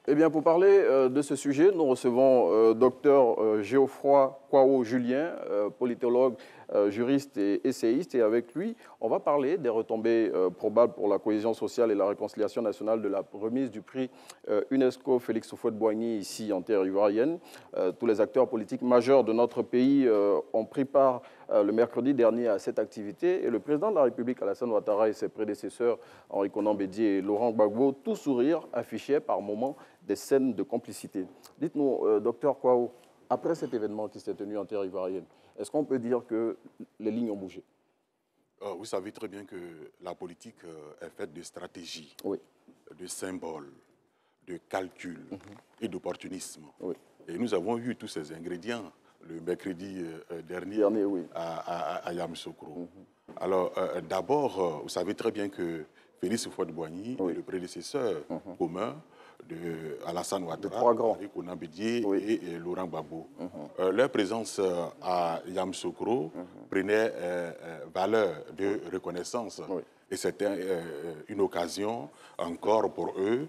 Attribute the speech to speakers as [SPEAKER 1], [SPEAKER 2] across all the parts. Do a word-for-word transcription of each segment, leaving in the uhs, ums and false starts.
[SPEAKER 1] Eh bien, pour parler euh, de ce sujet, nous recevons euh, docteur euh, Geoffroy Kwao-Julien, euh, politologue, euh, juriste et essayiste. Et avec lui, on va parler des retombées euh, probables pour la cohésion sociale et la réconciliation nationale de la remise du prix euh, UNESCO Félix Houphouët-Boigny ici en terre ivoirienne. Euh, tous les acteurs politiques majeurs de notre pays euh, ont pris part euh, le mercredi dernier à cette activité. Et le président de la République, Alassane Ouattara, et ses prédécesseurs, Henri Konan Bédié et Laurent Gbagbo, tout sourire, affichaient par moments des scènes de complicité. Dites-nous, euh, docteur Kwao, après cet événement qui s'est tenu en terre ivoirienne, est-ce qu'on peut dire que les lignes ont bougé?
[SPEAKER 2] euh, Vous savez très bien que la politique euh, est faite de stratégies,
[SPEAKER 1] oui. de
[SPEAKER 2] symboles, de calculs mm-hmm. et d'opportunisme.
[SPEAKER 1] Oui.
[SPEAKER 2] Et nous avons eu tous ces ingrédients le mercredi euh, dernier,
[SPEAKER 1] dernier oui.
[SPEAKER 2] à, à, à Yamoussoukro. Mm-hmm. Alors, euh, d'abord, euh, vous savez très bien que Félix Houphouët-Boigny oui. est le prédécesseur mm-hmm. commun de Alassane Ouattara, Henri Konan Bédié oui. et, et Laurent Gbagbo. Mm-hmm. euh, leur présence euh, à Yamoussoukro mm-hmm. prenait euh, euh, valeur de oui. reconnaissance. Oui. Et c'était euh, une occasion encore pour eux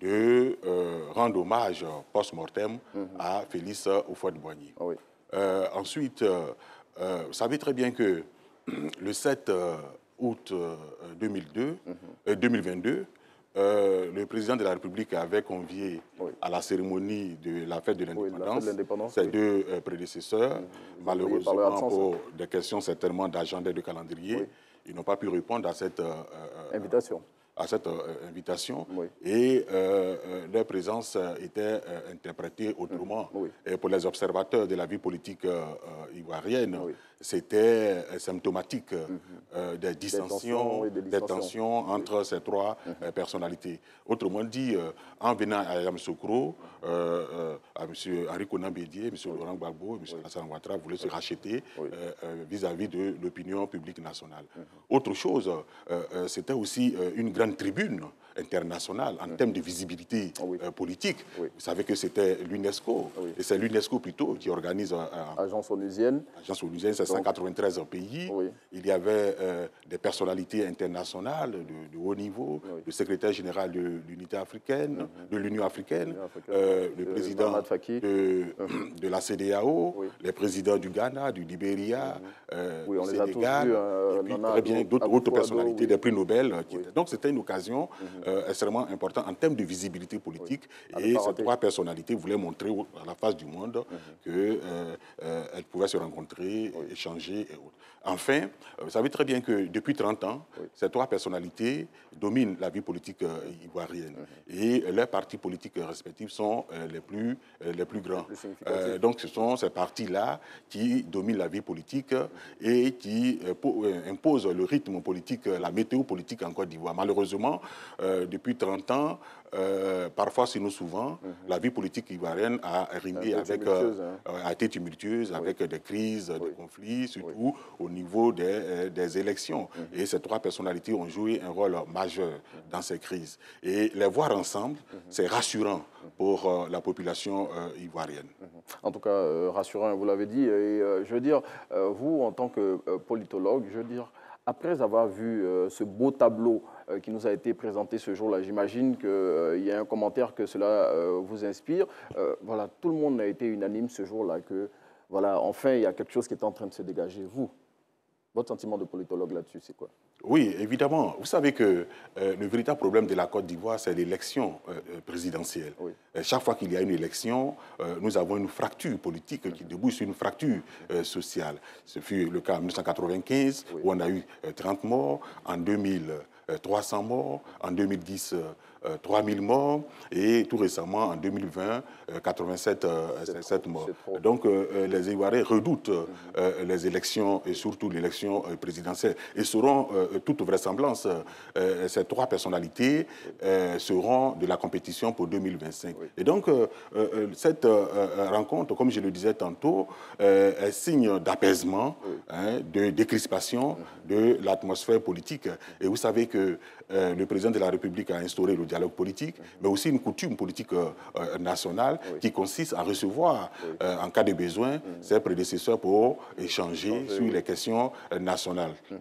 [SPEAKER 2] de euh, rendre hommage post-mortem mm-hmm. à Félix Houphouët-Boigny. Oui. Euh, ensuite, euh, euh, vous savez très bien que le sept août deux mille deux, mm-hmm. euh, deux mille vingt-deux, Euh, le président de la République avait convié oui. à la cérémonie de la fête de l'indépendance oui, ses oui. deux euh, prédécesseurs. Mmh. Malheureusement, pour des questions certainement d'agenda et de calendrier, oui. ils n'ont pas pu répondre à cette euh,
[SPEAKER 1] invitation.
[SPEAKER 2] à cette euh, invitation oui. et euh, euh, leur présence était euh, interprétée autrement. Mmh. Oui. Et pour les observateurs de la vie politique euh, euh, ivoirienne, oui. c'était euh, symptomatique mmh. euh, des dissensions, des, des tensions entre oui. ces trois mmh. euh, personnalités. Autrement dit, euh, en venant à Yamoussoukro, euh, euh, à M. Henri Konan Bédié, M. Oui. Laurent Gbagbo, M. Alassane Ouattara voulaient oui. se racheter oui. euh, vis-à-vis de l'opinion publique nationale. Mmh. Autre chose, euh, euh, c'était aussi euh, une grande tribune internationale en mmh. termes de visibilité oh oui. euh, politique. Oui. Vous savez que c'était l'UNESCO, oui. et c'est l'UNESCO plutôt qui organise... Euh,
[SPEAKER 1] Agence onusienne.
[SPEAKER 2] Agence onusienne, c'est cent quatre-vingt-treize pays. Oui. Il y avait euh, des personnalités internationales de, de haut niveau, oui. le secrétaire général de l'unité africaine, mmh. de l'Union africaine, africaine euh, le président de, mmh. de la C E D E A O, oui. les présidents du Ghana, du Libéria, mmh. euh,
[SPEAKER 1] oui, on
[SPEAKER 2] du
[SPEAKER 1] les
[SPEAKER 2] Sénégal,
[SPEAKER 1] a tous vus, euh,
[SPEAKER 2] et puis très bien d'autres autres personnalités, oui. des prix Nobel. Qui
[SPEAKER 1] oui.
[SPEAKER 2] étaient. Donc c'était une occasion mmh. euh, extrêmement importante en termes de visibilité politique. Oui. Et ces trois personnalités voulaient montrer à la face du monde mmh. qu'elles euh, euh, pouvaient se rencontrer, oui. échanger et autres. Enfin, vous savez très bien que depuis trente ans, oui. ces trois personnalités dominent la vie politique euh, ivoirienne. Mmh. Et leurs partis politiques respectifs sont euh, les, plus, euh, les plus grands. Les plus euh, donc ce sont ces partis-là qui dominent la vie politique mmh. et qui euh, imposent le rythme politique, la météo politique en Côte d'Ivoire. Malheureusement, euh, depuis trente ans, euh, parfois, sinon souvent, mmh. la vie politique ivoirienne a rimé avec, euh, hein. a été tumultueuse, oui. avec des crises, oui. des conflits, surtout oui. au niveau des, euh, des élections. Mmh. Et ces trois personnalités ont joué un rôle majeur mmh. dans ces crises. Et les voir ensemble, mmh. c'est rassurant mmh. pour euh, la population euh, ivoirienne.
[SPEAKER 1] Mmh. En tout cas, euh, rassurant, vous l'avez dit. Et euh, je veux dire, euh, vous, en tant que euh, politologue, je veux dire, après avoir vu euh, ce beau tableau euh, qui nous a été présenté ce jour-là, j'imagine qu'il euh, y a un commentaire que cela euh, vous inspire. Euh, voilà, tout le monde a été unanime ce jour-là que, voilà, enfin, il y a quelque chose qui est en train de se dégager. Vous, votre sentiment de politologue là-dessus, c'est quoi?
[SPEAKER 2] Oui, évidemment. Vous savez que euh, le véritable problème de la Côte d'Ivoire, c'est l'élection euh, présidentielle. Oui. Euh, chaque fois qu'il y a une élection, euh, nous avons une fracture politique mm-hmm. qui débouche sur une fracture euh, sociale. Ce fut le cas en mille neuf cent quatre-vingt-quinze, oui. où on a eu euh, trente morts, en deux mille, euh, trois cents morts, en deux mille dix, euh, euh, trois mille morts, et tout récemment, en deux mille vingt, euh, quatre-vingt-sept euh, morts. Donc, euh, les Ivoiriens redoutent mm-hmm. euh, les élections, et surtout l'élection euh, présidentielle, et seront... Euh, toute vraisemblance, euh, ces trois personnalités euh, seront de la compétition pour deux mille vingt-cinq. Oui. Et donc, euh, euh, cette euh, rencontre, comme je le disais tantôt, euh, est signe d'apaisement, oui. hein, de décrispation mmh. de l'atmosphère politique. Et vous savez que euh, le président de la République a instauré le dialogue politique, mmh. mais aussi une coutume politique euh, nationale oui. qui consiste à recevoir, oui. euh, en cas de besoin, mmh. ses prédécesseurs pour échanger Changer, sur oui. les questions nationales. Mmh.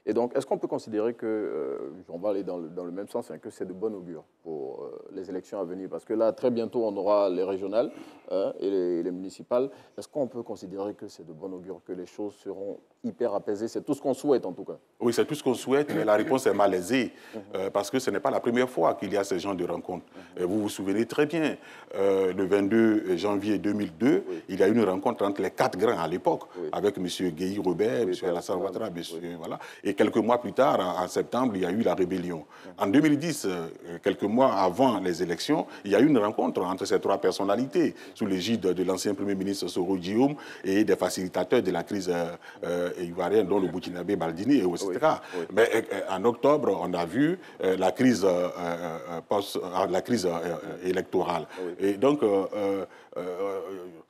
[SPEAKER 1] Et donc, est-ce qu'on peut considérer que, euh, on va aller dans le, dans le même sens, hein, que c'est de bon augure pour euh, les élections à venir? Parce que là, très bientôt, on aura les régionales hein, et les, les municipales. Est-ce qu'on peut considérer que c'est de bon augure, que les choses seront hyper apaisées? C'est tout ce qu'on souhaite, en tout cas.
[SPEAKER 2] Oui, c'est tout ce qu'on souhaite, mais la réponse est malaisée, euh, parce que ce n'est pas la première fois qu'il y a ce genre de rencontres. Euh, vous vous souvenez très bien, euh, le vingt-deux janvier deux mille deux, oui. il y a eu une rencontre entre les quatre grands à l'époque, oui. avec M. Guéhi Robert, oui, M. Alassane Ouattara, M. Oui. Voilà. Et quelques mois plus tard, en, en septembre, il y a eu la rébellion. En deux mille dix, euh, quelques mois avant les élections, il y a eu une rencontre entre ces trois personnalités, sous l'égide de l'ancien Premier ministre Soro Guillaume et des facilitateurs de la crise euh, euh, ivoirienne, dont le Burkinabé Baldini, et cetera. Oui. Oui. Mais euh, en octobre, on a vu euh, la crise, euh, euh, post, euh, la crise euh, électorale. Oui. Et donc, euh, euh, euh,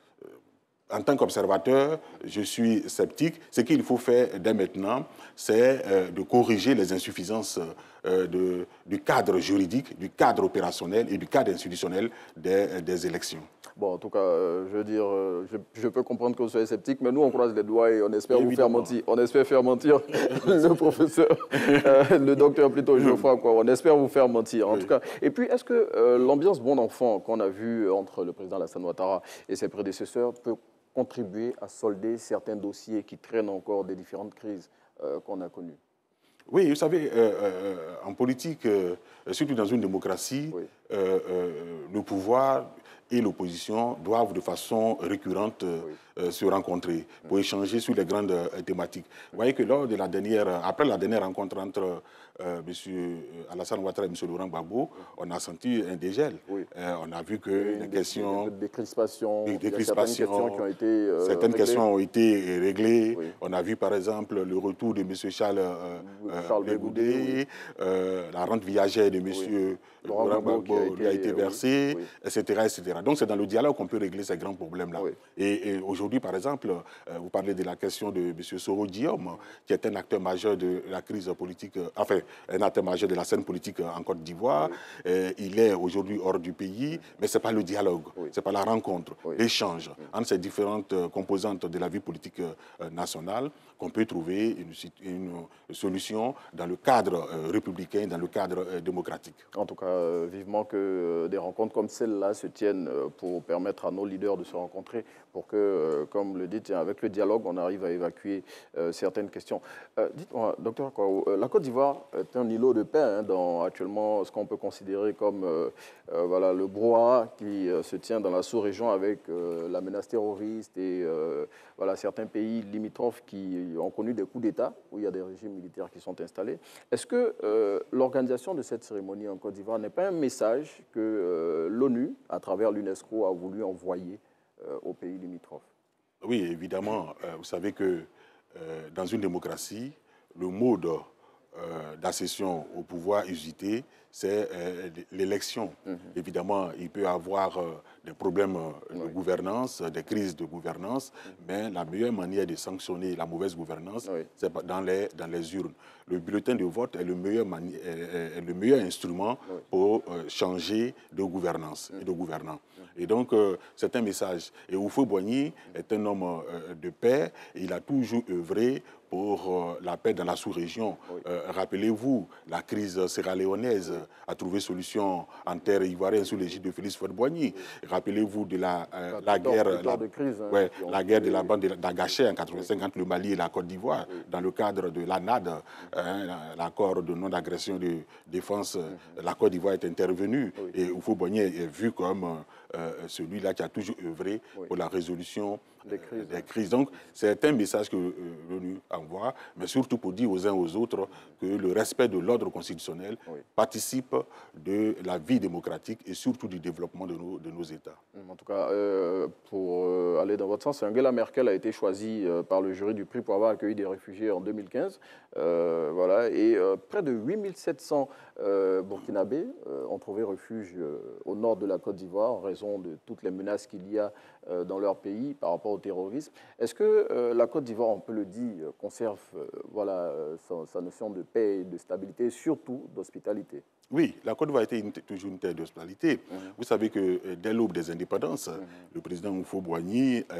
[SPEAKER 2] en tant qu'observateur, je suis sceptique. Ce qu'il faut faire dès maintenant, c'est euh, de corriger les insuffisances euh, de, du cadre juridique, du cadre opérationnel et du cadre institutionnel des, des élections.
[SPEAKER 1] Bon, en tout cas, euh, je veux dire, euh, je, je peux comprendre que vous soyez sceptique, mais nous, on croise les doigts et on espère vous faire mentir. On espère faire mentir le professeur, euh, le docteur plutôt Geoffroy, quoi. On espère vous faire mentir, en oui. tout cas. Et puis, est-ce que euh, l'ambiance bon enfant qu'on a vue entre le président Alassane Ouattara et ses prédécesseurs peut contribuer à solder certains dossiers qui traînent encore des différentes crises euh, qu'on a connues?
[SPEAKER 2] Oui, vous savez, euh, euh, en politique, euh, surtout dans une démocratie, oui. euh, euh, le pouvoir et l'opposition doivent de façon récurrente euh, oui. euh, se rencontrer pour mmh. échanger sur les grandes euh, thématiques. Vous voyez que lors de la dernière, après la dernière rencontre entre euh, M. Alassane Ouattara et M. Laurent Gbagbo, mmh. on a senti un dégel. Oui. Euh, on a vu que oui, les des, questions...
[SPEAKER 1] Des, des crispations,
[SPEAKER 2] des, des
[SPEAKER 1] certaines questions qui ont été euh,
[SPEAKER 2] Certaines
[SPEAKER 1] réglées.
[SPEAKER 2] questions ont été réglées. Oui. On a vu par exemple le retour de M. Charles, euh,
[SPEAKER 1] Charles
[SPEAKER 2] Bégoudé, oui. euh, la rente viagère de M. Oui. Laurent Gbagbo qui a été, lui a été versée, oui. et cetera, et cetera. Donc c'est dans le dialogue qu'on peut régler ces grands problèmes-là. Oui. Et, et aujourd'hui, par exemple, euh, vous parlez de la question de M. Soro Guillaume, qui est un acteur majeur de la crise politique, euh, enfin, un acteur majeur de la scène politique en Côte d'Ivoire. Oui. Euh, il est aujourd'hui hors du pays, mais ce n'est pas le dialogue, oui. ce n'est pas la rencontre, oui. l'échange oui. entre ces différentes composantes de la vie politique euh, nationale qu'on peut trouver une, une solution dans le cadre euh, républicain, dans le cadre euh, démocratique.
[SPEAKER 1] En tout cas, euh, vivement que euh, des rencontres comme celle-là se tiennent euh, pour permettre à nos leaders de se rencontrer, pour que, euh, comme le dit, avec le dialogue, on arrive à évacuer euh, certaines questions. Euh, Dites-moi, docteur Kwawo, euh, la Côte d'Ivoire est un îlot de paix hein, dans actuellement ce qu'on peut considérer comme euh, euh, voilà, le brouhaha qui euh, se tient dans la sous-région avec euh, la menace terroriste et euh, voilà, certains pays limitrophes qui ont connu des coups d'État où il y a des régimes militaires qui sont installés. Est-ce que euh, l'organisation de cette cérémonie en Côte d'Ivoire n'est pas un message que euh, l'ONU, à travers l'UNESCO, a voulu envoyer euh, aux pays limitrophes?
[SPEAKER 2] Oui, évidemment. Euh, vous savez que euh, dans une démocratie, le mode euh, d'accession au pouvoir usité, c'est euh, l'élection. Mm-hmm. Évidemment, il peut y avoir euh, des problèmes de oui. gouvernance, des crises de gouvernance, mm-hmm. mais la meilleure manière de sanctionner la mauvaise gouvernance, oui. c'est dans les, dans les urnes. Le bulletin de vote est le meilleur, mani est, est le meilleur instrument oui. pour euh, changer de gouvernance mm-hmm. et de gouvernant. Mm-hmm. Et donc, euh, c'est un message. Et Houphouët-Boigny mm-hmm. est un homme euh, de paix, et il a toujours œuvré pour euh, la paix dans la sous-région. Oui. Euh, Rappelez-vous, la crise sierra-léonaise oui. a trouvé solution en terre ivoirienne sous l'égide de Félix Houphouët-Boigny. Oui. Rappelez-vous de la, euh, la guerre, la,
[SPEAKER 1] de crise, hein,
[SPEAKER 2] ouais, la guerre de la bande d'Agaché en quatre-vingt-cinq oui. entre le Mali et la Côte d'Ivoire, oui. dans le cadre de l'A N A D, oui. hein, l'accord de non-agression de défense, oui. la Côte d'Ivoire est intervenue oui. et Houphouët-Boigny est vu comme euh, celui-là qui a toujours œuvré oui. pour la résolution des crises. Des crises. Donc, c'est un message que euh, l'ONU envoie, mais surtout pour dire aux uns aux autres que le respect de l'ordre constitutionnel oui. participe de la vie démocratique et surtout du développement de nos, de nos États.
[SPEAKER 1] En tout cas, euh, pour euh, aller dans votre sens, Angela Merkel a été choisie euh, par le jury du prix pour avoir accueilli des réfugiés en deux mille quinze. Euh, voilà, et euh, près de huit mille sept cents euh, Burkinabés euh, ont trouvé refuge euh, au nord de la Côte d'Ivoire en raison de toutes les menaces qu'il y a euh, dans leur pays par rapport au terrorisme. Est-ce que euh, la Côte d'Ivoire, on peut le dire, conserve euh, voilà, euh, sa, sa notion de paix et de stabilité, et surtout d'hospitalité?
[SPEAKER 2] Oui, la Côte d'Ivoire a été une, toujours une terre d'hospitalité. Mmh. Vous savez que euh, dès l'aube des indépendances, mmh. le président Houphouët-Boigny euh,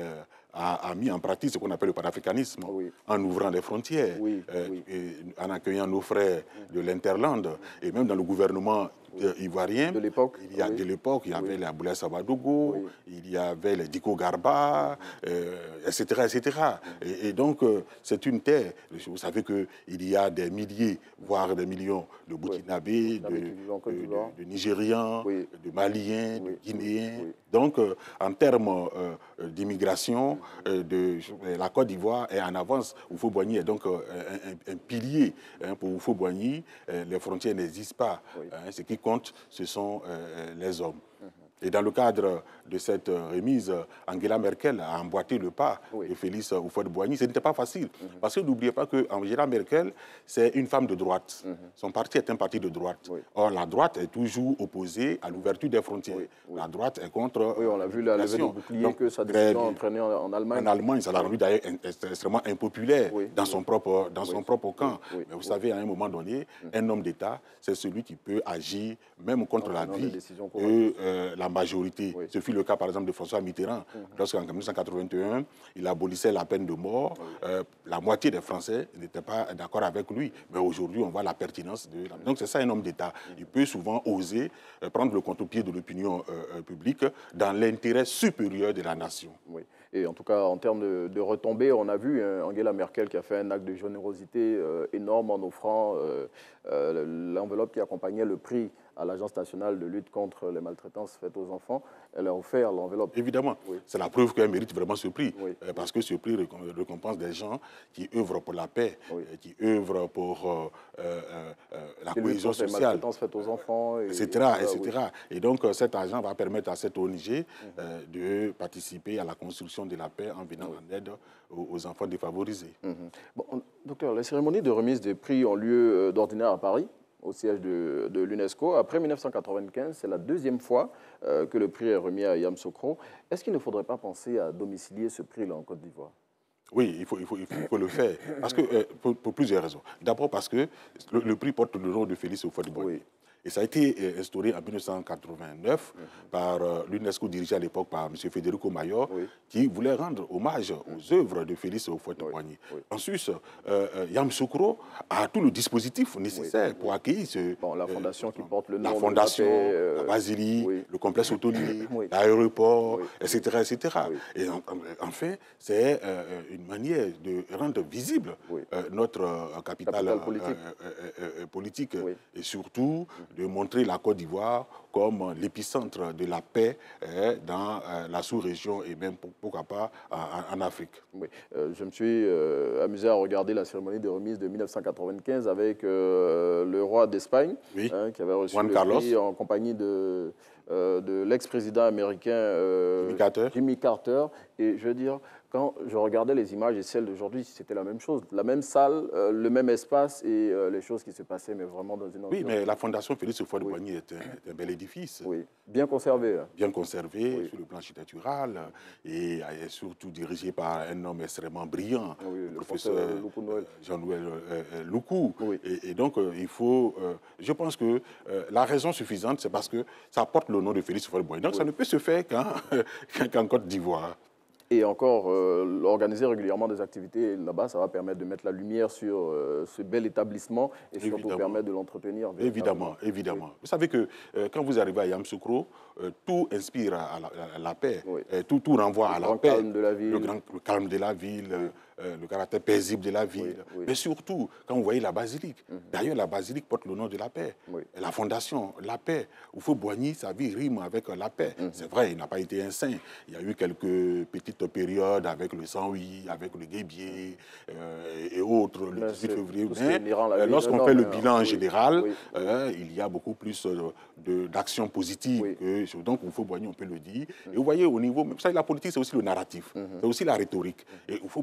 [SPEAKER 2] a, a mis en pratique ce qu'on appelle le panafricanisme, oui. en ouvrant les frontières, oui, euh, oui. Et en accueillant nos frères de l'Interland, et même dans le gouvernement euh, ivoirien,
[SPEAKER 1] de l'époque,
[SPEAKER 2] il y a oui. de l'époque, il y avait oui. les Aboulaye Sabadogo, oui. il y avait les Diko Garba, euh, et cetera, et cetera. Et, et donc, euh, c'est une terre. Vous savez qu'il y a des milliers, voire des millions de Burkinabés, oui. de, de, de, de Nigérians, oui. de Maliens, oui. de Guinéens. Oui. Donc, euh, en termes euh, d'immigration, euh, de, la Côte d'Ivoire est en avance. Houphouët-Boigny est donc euh, un, un, un pilier hein, pour Houphouët-Boigny. Euh, les frontières n'existent pas. Oui. Hein, ce qui compte, ce sont euh, les hommes. Mm-hmm. Et dans le cadre de cette remise, Angela Merkel a emboîté le pas oui. de Félix Houphouët-Boigny. Ce n'était pas facile. Mm-hmm. Parce que n'oubliez pas que Angela Merkel, c'est une femme de droite. Mm-hmm. Son parti est un parti de droite. Oui. Or, la droite est toujours opposée à l'ouverture des frontières. Oui. Oui. La droite est contre...
[SPEAKER 1] Oui, on a vu la levée de bouclier Donc, que sa décision a entraîné en, en Allemagne.
[SPEAKER 2] En Allemagne, ça l'a rendu d'ailleurs extrêmement impopulaire oui. dans, son, oui. propre, dans oui. son propre camp. Oui. Oui. Mais vous oui. savez, à un moment donné, mm-hmm. un homme d'État, c'est celui qui peut agir même contre la vie de euh, la majorité. Oui. Ce fut le cas, par exemple, de François Mitterrand. Mm-hmm. Lorsqu'en mille neuf cent quatre-vingt-un, il abolissait la peine de mort, oui. euh, la moitié des Français n'étaient pas d'accord avec lui. Mais aujourd'hui, on voit la pertinence de... La... Donc, c'est ça un homme d'État. Mm-hmm. Il peut souvent oser euh, prendre le contre-pied de l'opinion euh, publique dans l'intérêt supérieur de la nation.
[SPEAKER 1] Oui. Et en tout cas, en termes de, de retombées, on a vu hein, Angela Merkel qui a fait un acte de générosité euh, énorme en offrant euh, euh, l'enveloppe qui accompagnait le prix à l'Agence nationale de lutte contre les maltraitances faites aux enfants. Elle a offert l'enveloppe.
[SPEAKER 2] Évidemment, oui. c'est la preuve qu'elle mérite vraiment ce prix. Oui. Euh, parce que ce prix récompense des gens qui œuvrent pour la paix, oui. euh, qui œuvrent pour euh, euh, euh, la qui cohésion sociale. Les
[SPEAKER 1] maltraitances faites aux enfants.
[SPEAKER 2] Et cetera, et cetera. Oui. Et donc, euh, cet argent va permettre à cette O N G euh, mm-hmm. de participer à la construction de la paix en venant oui. en aide aux, aux enfants défavorisés.
[SPEAKER 1] Mm-hmm. Bon, on, docteur, les cérémonies de remise des prix ont lieu euh, d'ordinaire à Paris, au siège de, de l'UNESCO. Après mille neuf cent quatre-vingt-quinze, c'est la deuxième fois euh, que le prix est remis à Yamoussoukro. Est-ce qu'il ne faudrait pas penser à domicilier ce prix-là en Côte d'Ivoire?
[SPEAKER 2] Oui, il faut, il faut, il faut, il faut le faire, parce que, euh, pour, pour plusieurs raisons. D'abord parce que le, le prix porte le nom de Félix Houphouët-Boigny. Oui. Et ça a été euh, instauré en mille neuf cent quatre-vingt-neuf mm-hmm. par euh, l'UNESCO, dirigé à l'époque par M. Federico Mayor, oui. qui voulait rendre hommage aux mm-hmm. œuvres de Félix Houphouët-Boigny. Oui. Oui. Ensuite, euh, euh, Yamoussoukro a tout le dispositif nécessaire oui. pour accueillir ce...
[SPEAKER 1] Bon, la fondation euh, qui porte le nom
[SPEAKER 2] La fondation,
[SPEAKER 1] de la, paix,
[SPEAKER 2] euh... la basilique, oui. le complexe hôtelier,
[SPEAKER 1] oui.
[SPEAKER 2] l'aéroport, oui. et cetera, et cetera.
[SPEAKER 1] Oui.
[SPEAKER 2] Et en, enfin, c'est euh, une manière de rendre visible oui. euh, notre euh, capitale,
[SPEAKER 1] capitale politique,
[SPEAKER 2] euh, euh, euh, politique
[SPEAKER 1] oui.
[SPEAKER 2] et surtout mm-hmm. de montrer la Côte d'Ivoire comme l'épicentre de la paix euh, dans euh, la sous-région et même, pourquoi pas, en, en Afrique.
[SPEAKER 1] Oui. Euh, je me suis euh, amusé à regarder la cérémonie de remise de mille neuf cent quatre-vingt-quinze avec euh, le roi d'Espagne,
[SPEAKER 2] oui.
[SPEAKER 1] hein, qui avait reçu
[SPEAKER 2] Juan
[SPEAKER 1] le
[SPEAKER 2] Carlos.
[SPEAKER 1] prix en compagnie de, euh, de l'ex-président américain euh,
[SPEAKER 2] Jimmy Carter.
[SPEAKER 1] Jimmy Carter. Et je veux dire, quand je regardais les images et celles d'aujourd'hui, c'était la même chose. La même salle, euh, le même espace et euh, les choses qui se passaient, mais vraiment dans une ambiance.
[SPEAKER 2] Oui, mais la fondation Félix Houphouët-Boigny oui. est, est un bel édifice.
[SPEAKER 1] Oui, bien conservé. Hein.
[SPEAKER 2] Bien conservé oui. sur le plan architectural et, et surtout dirigé par un homme extrêmement brillant,
[SPEAKER 1] oui,
[SPEAKER 2] le,
[SPEAKER 1] le
[SPEAKER 2] professeur
[SPEAKER 1] euh,
[SPEAKER 2] Jean-Noël euh, Loukou.
[SPEAKER 1] Oui.
[SPEAKER 2] Et, et donc, euh, il faut... Euh, je pense que euh, la raison suffisante, c'est parce que ça porte le nom de Félix Houphouët-Boigny. Donc, oui. ça ne peut se faire qu'en qu'en Côte d'Ivoire.
[SPEAKER 1] Et encore, euh, organiser régulièrement des activités là-bas, ça va permettre de mettre la lumière sur euh, ce bel établissement et surtout évidemment. permettre de l'entretenir.
[SPEAKER 2] Évidemment, évidemment. Oui. Vous savez que euh, quand vous arrivez à Yamoussoukro, euh, tout inspire à la, à la paix,
[SPEAKER 1] oui.
[SPEAKER 2] euh, tout, tout renvoie
[SPEAKER 1] le
[SPEAKER 2] à la
[SPEAKER 1] grand
[SPEAKER 2] paix.
[SPEAKER 1] Calme de la ville.
[SPEAKER 2] Le, grand, le calme de la ville, oui. euh, le caractère paisible de la ville. Oui, oui. Mais surtout, quand vous voyez la basilique, mm-hmm. d'ailleurs la basilique porte le nom de la paix. Oui. La fondation, la paix. Houphouët-Boigny, sa vie rime avec la paix. Mm-hmm. C'est vrai, il n'a pas été un saint. Il y a eu quelques petites périodes avec le Saint-Louis, avec le Guébier euh, et autres, le
[SPEAKER 1] mais
[SPEAKER 2] dix-huit février.
[SPEAKER 1] Mais
[SPEAKER 2] euh, lorsqu'on fait le bilan
[SPEAKER 1] oui,
[SPEAKER 2] général,
[SPEAKER 1] oui, oui.
[SPEAKER 2] Euh, il y a beaucoup plus d'actions positives.
[SPEAKER 1] Oui.
[SPEAKER 2] Que, donc, Houphouët-Boigny, on peut le dire. Mm-hmm. Et vous voyez, au niveau... Vous savez, la politique, c'est aussi le narratif. Mm-hmm. C'est aussi la rhétorique. Mm-hmm. Et Houphouët-Boigny termine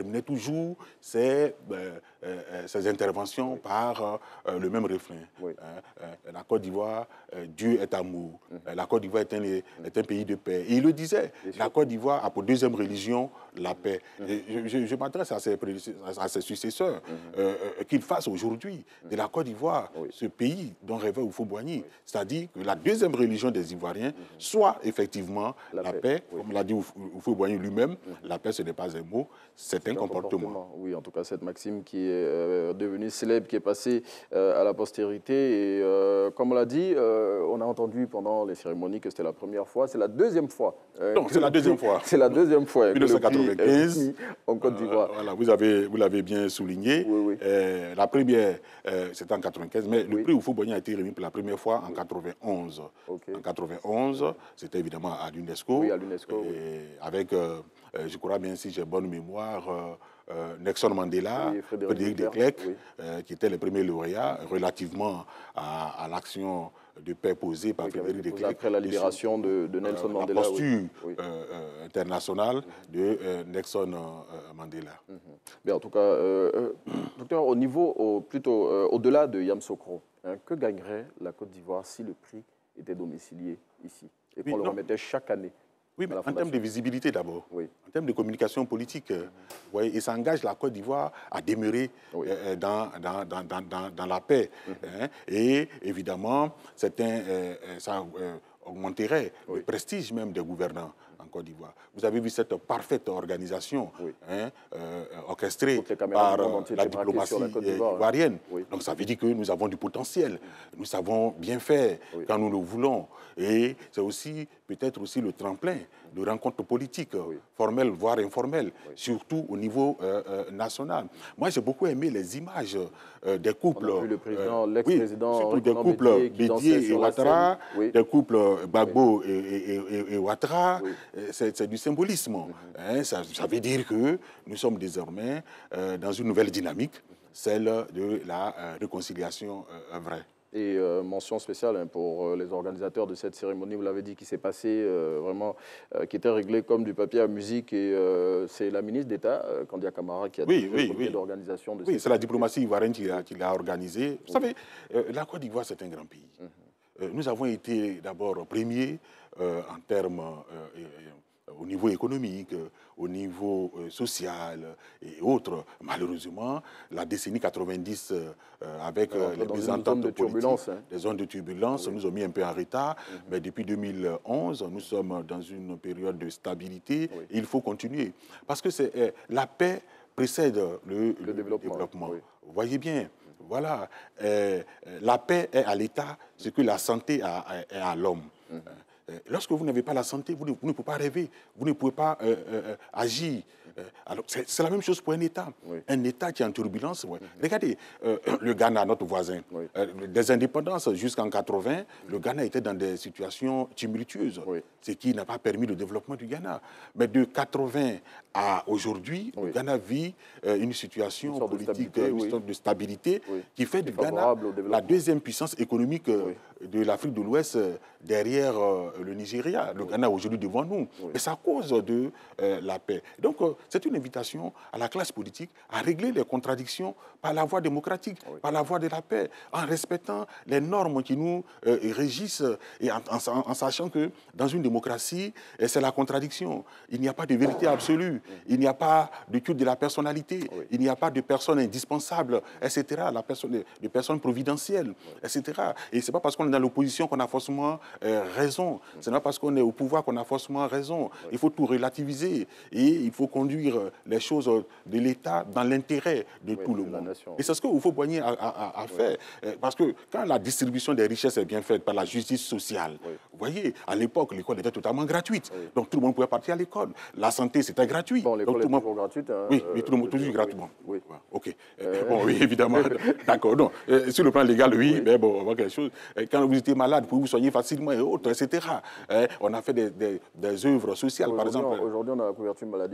[SPEAKER 2] terminait toujours ses, euh, euh, ses interventions oui. par euh, le même refrain. Oui. Euh, euh, la Côte d'Ivoire, euh, Dieu est amour. Mm-hmm. La Côte d'Ivoire est un, est un pays de paix. Et il le disait, la Côte d'Ivoire a pour deuxième religion la paix. Mm-hmm. Et je je, je m'adresse à ses, à ses successeurs, mm-hmm. euh, euh, qu'ils fassent aujourd'hui de la Côte d'Ivoire oui. ce pays dont rêvait Houphouët-Boigny. Oui. C'est-à-dire que la deuxième religion des Ivoiriens mm-hmm. soit effectivement la, la paix, paix oui. comme l'a dit Houphouët-Boigny lui-même, mm-hmm. la paix ce n'est pas un mot, c'est un, un comportement. comportement.
[SPEAKER 1] Oui, en tout cas, cette maxime qui est euh, devenue célèbre, qui est passée euh, à la postérité. Et euh, comme on l'a dit, euh, on a entendu pendant les cérémonies que c'était la première fois. C'est la deuxième fois.
[SPEAKER 2] Euh, non, c'est la deuxième fois.
[SPEAKER 1] C'est la deuxième fois.
[SPEAKER 2] mille neuf cent quatre-vingt-quinze,
[SPEAKER 1] en Côte d'Ivoire.
[SPEAKER 2] Euh, voilà, vous avez, vous l'avez bien souligné.
[SPEAKER 1] Oui, oui.
[SPEAKER 2] Euh, la première, euh, c'était en quatre-vingt-quinze, mais oui. le prix Houphouët-Boigny a été remis pour la première fois en oui. quatre-vingt-onze. Okay. En quatre-vingt-onze, c'était évidemment à l'UNESCO.
[SPEAKER 1] Oui, à l'UNESCO. Oui.
[SPEAKER 2] Avec, euh, je crois bien, si j'ai bonne mémoire, euh, Euh, Nelson Mandela, oui, Frédéric de Klerk, oui. euh, qui étaient les premiers lauréats relativement à, à l'action de paix posée par oui, Frédéric de Klerk.
[SPEAKER 1] Après la libération de, de Nelson
[SPEAKER 2] euh,
[SPEAKER 1] Mandela.
[SPEAKER 2] La posture
[SPEAKER 1] oui.
[SPEAKER 2] euh, euh, internationale mm-hmm. de euh, Nelson euh, Mandela.
[SPEAKER 1] Mm-hmm. Mais en tout cas, euh, docteur, au niveau, au, plutôt euh, au-delà de Yamoussoukro, hein, que gagnerait la Côte d'Ivoire si le prix était domicilié ici et qu'on oui, le remettait chaque année?
[SPEAKER 2] Oui, mais en termes de visibilité d'abord, oui. en termes de communication politique, euh, mm-hmm. voyez, et ça engage la Côte d'Ivoire à demeurer oui. euh, dans, dans, dans, dans, dans la paix. Mm-hmm. hein, et évidemment, un, euh, ça euh, augmenterait oui. le prestige même des gouvernants en Côte d'Ivoire. Vous avez vu cette parfaite organisation oui. hein, euh, orchestrée par euh, la diplomatie la ivoirienne. Oui. Donc ça veut dire que nous avons du potentiel. Mm-hmm. Nous savons bien faire oui. quand nous le voulons. Et c'est aussi peut-être aussi le tremplin de rencontres politiques, oui. formelles, voire informelles, oui. surtout au niveau euh, euh, national. Moi, j'ai beaucoup aimé les images euh, des couples.
[SPEAKER 1] On a vu le président, euh, l'ex-président,
[SPEAKER 2] oui, surtout des couples Bédié et Ouattara, oui. des couples Gbagbo oui. et, et, et, et Ouattara. Oui. C'est du symbolisme. Mm-hmm. hein, ça, ça veut dire que nous sommes désormais euh, dans une nouvelle dynamique, celle de la euh, réconciliation euh, vraie.
[SPEAKER 1] Et euh, mention spéciale hein, pour euh, les organisateurs de cette cérémonie, vous l'avez dit, qui s'est passé euh, vraiment, euh, qui était réglé comme du papier à musique. Et euh, c'est la ministre d'État, euh, Kandia Camara, qui a
[SPEAKER 2] oui,
[SPEAKER 1] dirigé
[SPEAKER 2] oui,
[SPEAKER 1] le comité
[SPEAKER 2] oui.
[SPEAKER 1] d'organisation de
[SPEAKER 2] Oui, c'est la diplomatie ivoirienne qui l'a organisé. Vous oui. savez, euh, la Côte d'Ivoire, c'est un grand pays. Mm-hmm. euh, nous avons été d'abord premiers euh, en termes... Euh, au niveau économique, au niveau euh, social et autres. Malheureusement, la décennie quatre-vingt-dix, euh, avec euh, les mésententes de politiques, hein. les zones de turbulence, oui. nous ont mis un peu en retard. Mm-hmm. Mais depuis deux mille onze, nous sommes dans une période de stabilité oui. et il faut continuer. Parce que c'est, euh, la paix précède le, le, le développement. développement. Oui. Vous voyez bien, mm-hmm. voilà, euh, la paix est à l'État, ce que la santé a, est à l'homme. Mm-hmm. Lorsque vous n'avez pas la santé, vous ne, vous ne pouvez pas rêver, vous ne pouvez pas euh, euh, agir. Alors, c'est la même chose pour un État. Oui. Un État qui est en turbulence. Ouais. Mm-hmm. Regardez, euh, le Ghana, notre voisin, oui. euh, des indépendances jusqu'en quatre-vingt, mm-hmm. le Ghana était dans des situations tumultueuses, oui. ce qui n'a pas permis le développement du Ghana. Mais de quatre-vingt à aujourd'hui, oui. le Ghana vit euh, une situation
[SPEAKER 1] une
[SPEAKER 2] politique,
[SPEAKER 1] de
[SPEAKER 2] une
[SPEAKER 1] oui.
[SPEAKER 2] sorte de stabilité
[SPEAKER 1] oui.
[SPEAKER 2] qui fait du Ghana la deuxième puissance économique oui. de l'Afrique de l'Ouest derrière euh, le Nigeria. Le oui. Ghana aujourd'hui devant nous. Oui. Et c'est à cause de euh, la paix. Donc, euh, c'est une invitation à la classe politique à régler les contradictions par la voie démocratique, oui. par la voie de la paix, en respectant les normes qui nous euh, régissent et en, en, en sachant que dans une démocratie, c'est la contradiction. Il n'y a pas de vérité absolue, oui. il n'y a pas de culte de la personnalité, oui. il n'y a pas de personne indispensable, et cetera, la personne, de personnes providentielles, oui. et cetera. Et ce n'est pas parce qu'on est dans l'opposition qu'on a forcément euh, raison, oui. ce n'est pas parce qu'on est au pouvoir qu'on a forcément raison. Oui. Il faut tout relativiser et il faut conduire les choses de l'État dans l'intérêt de oui, tout le monde. Nation, et c'est ce que Houphouët-Boigny a, a, a oui. fait. Parce que quand la distribution des richesses est bien faite par la justice sociale, oui. vous voyez, à l'époque, l'école était totalement gratuite. Oui. Donc tout le monde pouvait partir à l'école. La santé, c'était gratuit.
[SPEAKER 1] Bon, l'école est toujours monde... gratuite. Hein,
[SPEAKER 2] oui, mais tout le monde, toujours euh, gratuitement. Oui. oui. OK. Euh... Bon, oui, évidemment. D'accord. Donc, euh, sur le plan légal, oui, oui. mais bon, on voit quelque chose. Quand vous étiez malade, vous vous soigner facilement et autres, et cetera. Euh, on a fait des, des, des œuvres sociales, par exemple.
[SPEAKER 1] Aujourd'hui, on a la couverture maladie universelle.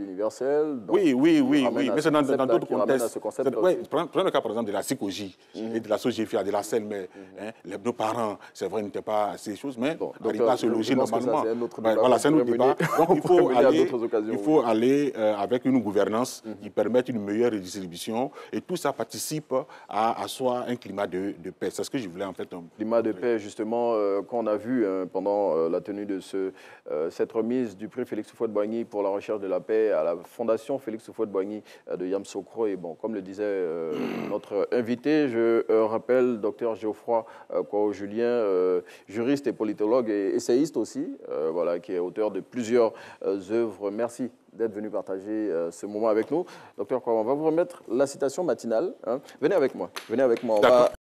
[SPEAKER 1] présidentielle. Donc,
[SPEAKER 2] oui, oui, oui, oui. Mais c'est dans d'autres
[SPEAKER 1] contextes.
[SPEAKER 2] Oui, prenons le cas, par exemple, de la SICOJ mm-hmm. et de la SOGEFIA, de la S E L, mais mm-hmm. hein, les, nos parents, c'est vrai, n'étaient pas ces choses, mais bon, arriver à se loger normalement.
[SPEAKER 1] C'est un autre
[SPEAKER 2] ben,
[SPEAKER 1] débat.
[SPEAKER 2] Voilà, c'est un autre débat. Donc, il faut aller, il faut
[SPEAKER 1] oui.
[SPEAKER 2] aller euh, avec une gouvernance mm-hmm. qui permette une meilleure redistribution, et tout ça participe à asseoir un climat de, de paix. C'est ce que je voulais en fait. Un...
[SPEAKER 1] Climat de paix, justement, euh, qu'on a vu hein, pendant euh, la tenue de ce, euh, cette remise du prix Félix Houphouët-Boigny pour la recherche de la paix à la Fondation Félix Houphouët-Boigny euh, de Yamoussoukro. Et bon, comme le disait euh, notre invité, je euh, rappelle docteur Geoffroy euh, Kwawo-Julien, euh, juriste et politologue et essayiste aussi, euh, voilà, qui est auteur de plusieurs euh, œuvres. Merci d'être venu partager euh, ce moment avec nous. Docteur Kwawo, on va vous remettre la citation matinale. Hein. Venez avec moi. Venez avec moi. On va